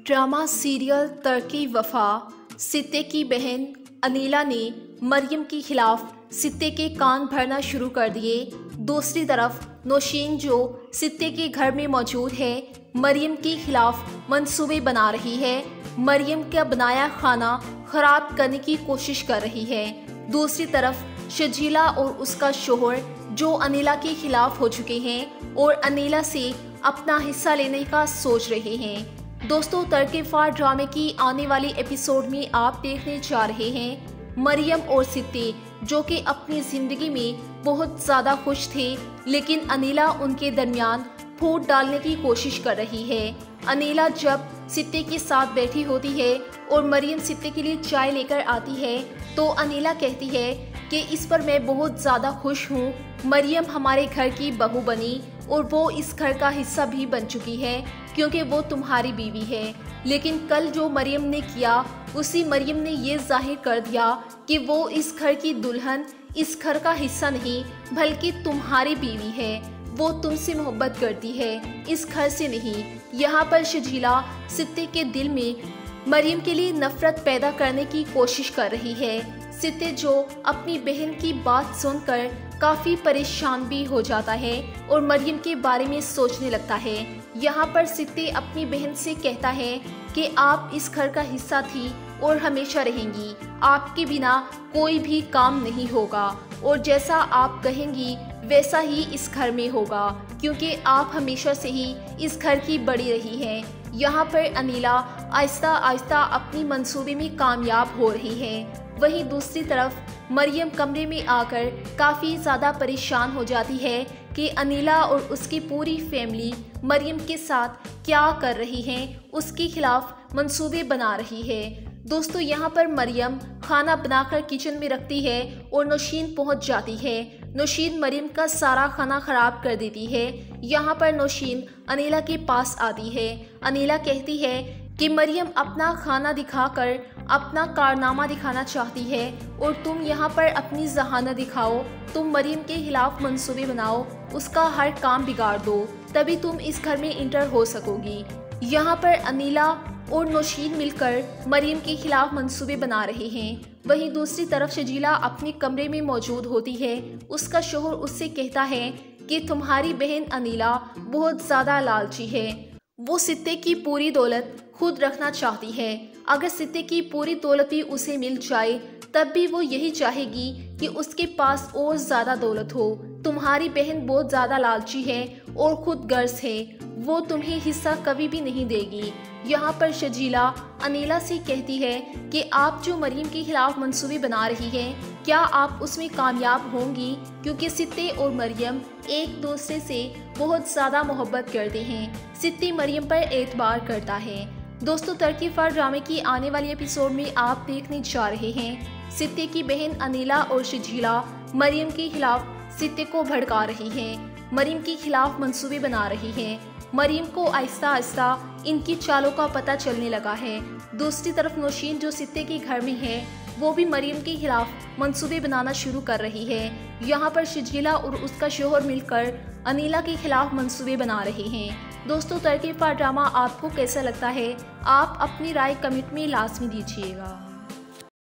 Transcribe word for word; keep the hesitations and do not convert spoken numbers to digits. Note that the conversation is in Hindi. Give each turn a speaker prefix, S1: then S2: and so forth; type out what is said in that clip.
S1: ड्रामा सीरियल तरकी वफा सित्ते की बहन अनीला ने मरियम के खिलाफ सित्ते के कान भरना शुरू कर दिए। दूसरी तरफ नौशीन जो सित्ते के घर में मौजूद है मरियम के खिलाफ मंसूबे बना रही है। मरियम का बनाया खाना खराब करने की कोशिश कर रही है। दूसरी तरफ शजीला और उसका शोहर जो अनीला के खिलाफ हो चुके हैं और अनीला से अपना हिस्सा लेने का सोच रहे हैं। दोस्तों, तरकीफार ड्रामे की आने वाली एपिसोड में आप देखने जा रहे हैं मरियम और सित्ते जो कि अपनी जिंदगी में बहुत ज्यादा खुश थे, लेकिन अनीला उनके दरमियान फूट डालने की कोशिश कर रही है। अनीला जब सित्ते के साथ बैठी होती है और मरियम सित्ते के लिए चाय लेकर आती है तो अनीला कहती है कि इस पर मैं बहुत ज़्यादा खुश हूँ। मरियम हमारे घर की बहू बनी और वो इस घर का हिस्सा भी बन चुकी है क्योंकि वो तुम्हारी बीवी है। लेकिन कल जो मरियम ने किया उसी मरियम ने ये जाहिर कर दिया कि वो इस घर की दुल्हन, इस घर का हिस्सा नहीं बल्कि तुम्हारी बीवी है। वो तुमसे मोहब्बत करती है, इस घर से नहीं। यहाँ पर शजीला सित्ते के दिल में मरियम के लिए नफरत पैदा करने की कोशिश कर रही है। सित्ते जो अपनी बहन की बात सुनकर काफी परेशान भी हो जाता है और मरियम के बारे में सोचने लगता है। यहाँ पर सित्ते अपनी बहन से कहता है कि आप इस घर का हिस्सा थी और हमेशा रहेंगी। आपके बिना कोई भी काम नहीं होगा और जैसा आप कहेंगी वैसा ही इस घर में होगा क्योंकि आप हमेशा से ही इस घर की बड़ी रही हैं। यहाँ पर अनीला आहिस्ता आहिस्ता अपनी मंसूबे में कामयाब हो रही है। वहीं दूसरी तरफ मरियम कमरे में आकर काफ़ी ज़्यादा परेशान हो जाती है कि अनीला और उसकी पूरी फैमिली मरियम के साथ क्या कर रही हैं, उसके खिलाफ मंसूबे बना रही है। दोस्तों, यहाँ पर मरियम खाना बनाकर किचन में रखती है और नौशीन पहुँच जाती है। नौशीन मरियम का सारा खाना खराब कर देती है। यहाँ पर नौशीन अनीला के पास आती है। अनीला कहती है कि मरियम अपना खाना दिखाकर अपना कारनामा दिखाना चाहती है और तुम यहाँ पर अपनी जहानत दिखाओ। तुम मरियम के खिलाफ मंसूबे बनाओ, उसका हर काम बिगाड़ दो, तभी तुम इस घर में इंटर हो सकोगी। यहाँ पर अनीला और नौशीन मिलकर मरियम के खिलाफ मंसूबे बना रहे हैं। वहीं दूसरी तरफ शजीला अपने कमरे में मौजूद होती है। उसका शोहर उससे कहता है कि तुम्हारी बहन अनीला बहुत ज़्यादा लालची है। वो सित्ते की पूरी दौलत खुद रखना चाहती है। अगर सित्ते की पूरी दौलत भी उसे मिल जाए तब भी वो यही चाहेगी कि उसके पास और ज़्यादा दौलत हो। तुम्हारी बहन बहुत ज़्यादा लालची है और खुद गर्ज है, वो तुम्हें हिस्सा कभी भी नहीं देगी। यहाँ पर शजीला अनीला से कहती है कि आप जो मरियम के खिलाफ मंसूबे बना रही हैं, क्या आप उसमें कामयाब होंगी? क्योंकि सित्ते और मरियम एक दूसरे से बहुत ज़्यादा मोहब्बत करते हैं। सित्ते मरियम पर एतबार करता है। दोस्तों, तरकीफार ड्रामे की आने वाली एपिसोड में आप देखने जा रहे हैं सित्ते की बहन अनीला और शजीला मरियम के खिलाफ सित्ते को भड़का रही हैं, मरियम के खिलाफ मंसूबे बना रही हैं। मरियम को आहिस्ता आहिस्ता इनकी चालों का पता चलने लगा है। दूसरी तरफ नौशीन जो सित्ते के घर में है वो भी मरियम के खिलाफ मंसूबे बनाना शुरू कर रही है। यहाँ पर शजीला और उसका शोहर मिलकर अनीला के खिलाफ मंसूबे बना रहे हैं। दोस्तों, तरकीफार ड्रामा आपको कैसा लगता है? आप अपनी राय कमेंट में लाजमी दीजिएगा।